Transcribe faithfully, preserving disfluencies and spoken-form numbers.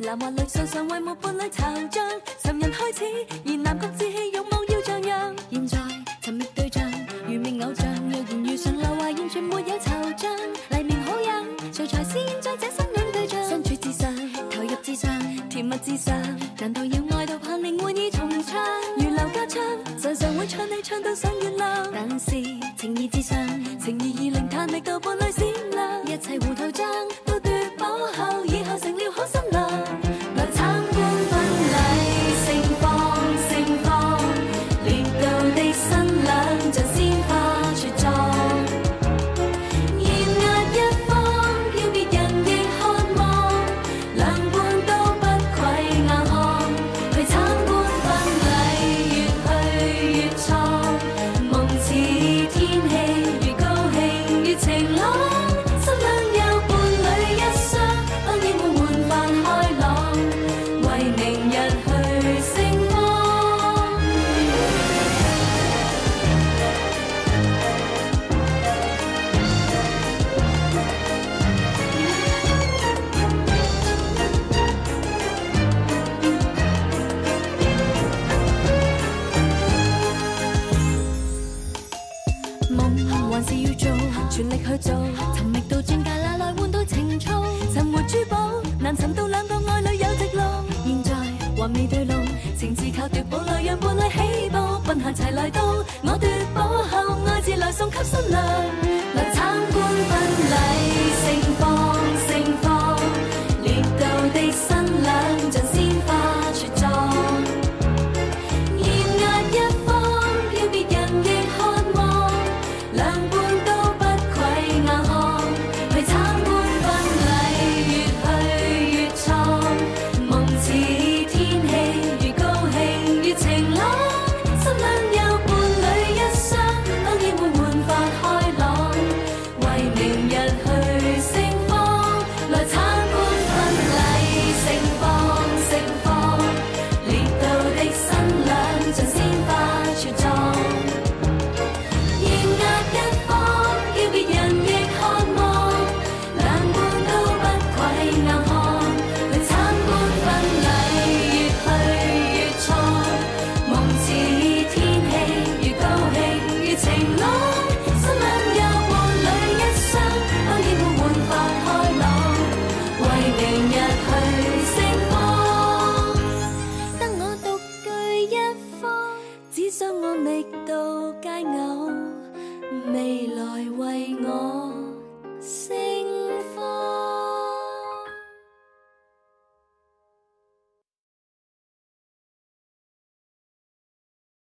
男或女常常為沒伴侶惆悵，尋人開始，而男覺志氣勇武要像樣。現在尋覓對象，如覓偶像，若然遇上劉華，完全沒有惆悵。黎明好友，誰才是現在這新戀對象？相處至上，投入至上，甜蜜至上，難道要愛到盼令換意重唱？如劉家昌，常常會唱你唱到上月亮。但是情義至上，情義已令嘆覓到伴侶閃亮，一切糊塗帳都奪寶後，以後成了好新郎。來參觀婚禮，盛放盛放，列道的新娘像鮮花茁壯，豔壓一方，叫別人亦渴望，兩半都不愧硬漢。去參觀婚禮，越去越創，夢似天氣，越高興越晴朗。新娘有伴侶一雙，當然會換髮開朗，為明日去盛放。夢還是要做，全力去做，尋覓到鑽戒拿來換到情操，尋回珠寶難尋到兩個愛侶有直路。現在還未對路，情字靠奪寶來讓伴侶起步，賓客齊來到，我奪寶後愛自來送給新娘。來參觀婚禮，盛放盛放，列道的新娘像鮮花茁壯，豔壓一方，叫別人亦渴望，兩半都不愧硬漢。去參觀婚禮，越去越創，夢似天氣，越高興越晴朗。新娘有伴侶一雙，當然會換髮開朗，為明日去盛放。來參觀婚禮，盛放盛放，列道的新娘像鮮花茁壯，豔壓一方，叫別人亦渴望，兩半都不愧硬漢。去參觀婚禮，越去越創，夢似天氣，越高興越晴朗。新娘有伴侶一雙，當然會換髮開朗，為明日去盛放。得我獨具一方，只想我覓到佳偶，未來為